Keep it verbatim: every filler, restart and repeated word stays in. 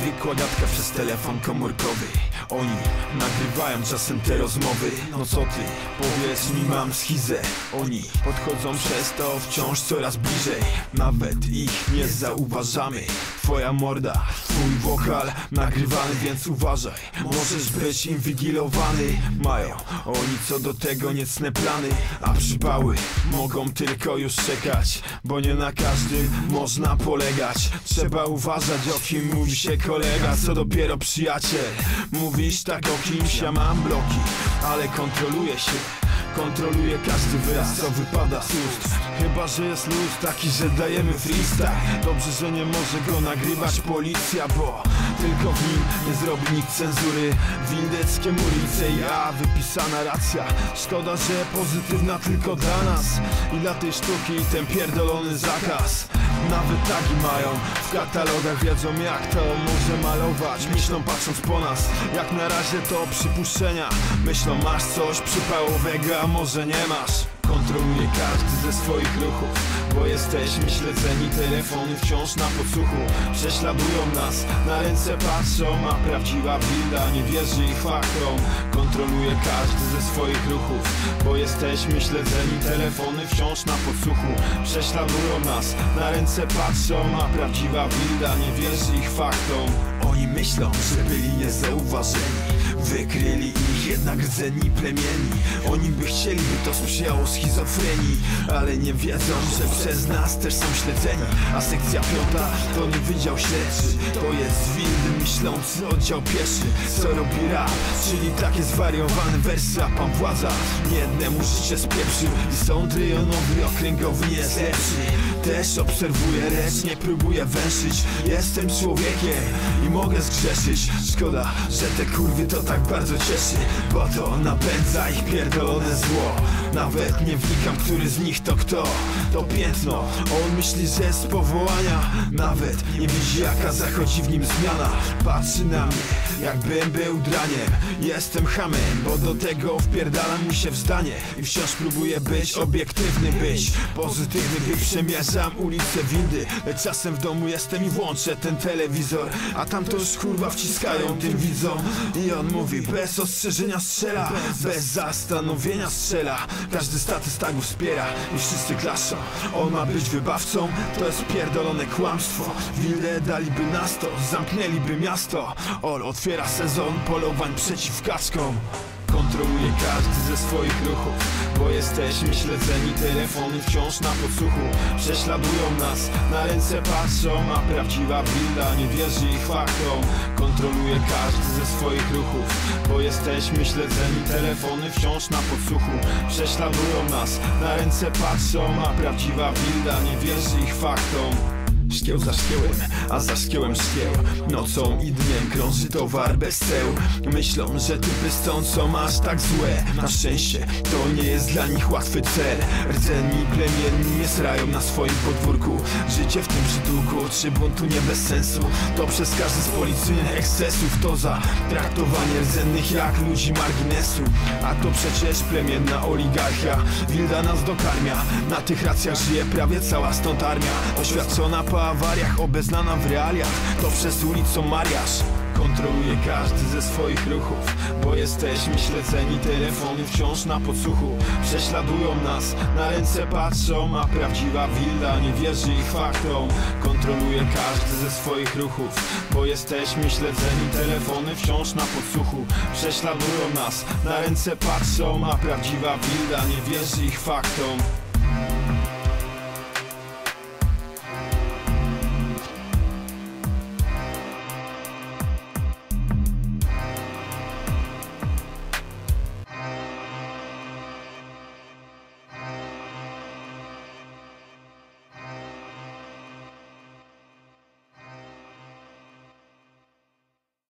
zwykła gadka przez telefon komórkowy. Oni nagrywają czasem te rozmowy. No co ty, powiedz mi, mam schizę. Oni podchodzą przez to wciąż coraz bliżej. Nawet ich nie zauważamy. Twoja morda, twój wokal nagrywany, więc uważaj, możesz być inwigilowany. Mają oni co do tego niecne plany, a przypały mogą tylko już czekać, bo nie na każdym można polegać. Trzeba uważać, o kim mówi się kolega, co dopiero przyjaciel. Mówisz tak o kimś, ja mam bloki, ale kontroluję się. Kontroluję każdy wyraz, co wypada z ust. Chyba że jest luz taki, że dajemy freestyle. Dobrze, że nie może go nagrywać policja, bo tylko w nim nie zrobi nikt cenzury. Windeckie murice, ja, wypisana racja. Szkoda, że pozytywna tylko dla nas i dla tej sztuki ten pierdolony zakaz. Nawet tagi mają w katalogach, wiedzą jak to może malować. Myślą patrząc po nas, jak na razie to przypuszczenia. Myślą, masz coś przypałowego, a może nie masz. Kontroluje każdy ze swoich ruchów, bo jesteśmy śledzeni, telefony wciąż na podsłuchu. Prześladują nas, na ręce patrzą, a prawdziwa wilda nie wierzy ich faktom. Kontroluje każdy ze swoich ruchów, bo jesteśmy śledzeni, telefony wciąż na podsłuchu. Prześladują nas, na ręce patrzą, a prawdziwa wilda nie wierzy ich faktom. Oni myślą, że byli niezauważeni, wykryli ich jednak rdzeni plemieni. Oni by chcieli, by to sprzyjało schizofrenii, ale nie wiedzą, że przez nas też są śledzeni. A sekcja piąta to nie wydział śledczy, to jest wildy myślący oddział pieszy. Co robi rap, czyli takie zwariowane wersy, a pan władza niejednemu życie spieprzył. I sąd rejonowy, okręgowy nie jest lepszy. Też obserwuję, lecz nie próbuję węszyć. Jestem człowiekiem i mogę zgrzeszyć. Szkoda, że te kurwy to tak bardzo cieszy, bo to napędza ich pierdolone zło. Nawet nie wnikam, który z nich to kto. To piętno, on myśli, że z powołania. Nawet nie widzi, jaka zachodzi w nim zmiana. Patrzy na mnie, jakbym był draniem. Jestem hamem, bo do tego wpierdalam mu się w zdanie. I wciąż próbuję być obiektywny, być pozytywny, gdy przemierzam ulicę windy. Lecz czasem w domu jestem i włączę ten telewizor, a tam to już kurwa wciskają tym widzom. I on mówi, bez ostrzeżenia strzela, bez zastanowienia strzela. Każdy status tagu wspiera i wszyscy klaszczą. On ma być wybawcą, to jest pierdolone kłamstwo. Wildę daliby na sto, zamknęliby miasto. Ol otwiera sezon polowań przeciw kaczkom. Kontroluje każdy ze swoich ruchów, bo jesteśmy śledzeni, telefony wciąż na podsłuchu. Prześladują nas, na ręce patrzą, a prawdziwa wilda nie wierzy ich faktom. Kontroluje każdy ze swoich ruchów, bo jesteśmy śledzeni, telefony wciąż na podsłuchu. Prześladują nas, na ręce patrzą, a prawdziwa wilda nie wierzy ich faktom. Szkieł za szkiełem, a za szkiełem szkieł. Nocą i dniem krąży towar bez ceł. Myślą, że typy stąd są aż tak złe. Na szczęście to nie jest dla nich łatwy cel. Rdzeni plemienni nie srają na swoim podwórku. Życie w tym przytułku, czy buntu nie bez sensu. To przez każdy z policyjnych ekscesów. To za traktowanie rdzennych jak ludzi marginesu. A to przecież plemienna oligarchia. Wilda nas dokarmia, na tych racjach żyje prawie cała stąd armia. Doświadczona po awariach, obeznana w realiach, to przez ulicą mariaż. Kontroluje każdy ze swoich ruchów, bo jesteśmy śledzeni, telefony wciąż na podsłuchu. Prześladują nas, na ręce patrzą, a prawdziwa wilda nie wierzy ich faktom. Kontroluje każdy ze swoich ruchów, bo jesteśmy śledzeni, telefony wciąż na podsłuchu. Prześladują nas, na ręce patrzą, a prawdziwa wilda nie wierzy ich faktom.